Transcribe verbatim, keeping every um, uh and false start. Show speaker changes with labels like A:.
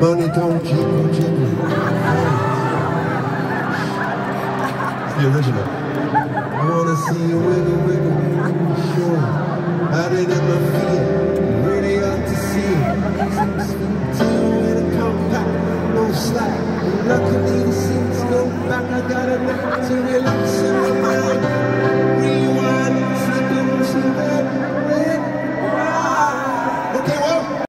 A: Money don't jiggle, jiggle. It's the original. I wanna see you wiggle, wiggle. Sure. I did it my feet. Really ought to see it. Two in a compact, no slack. Luckily the seats go back. I got enough to relax.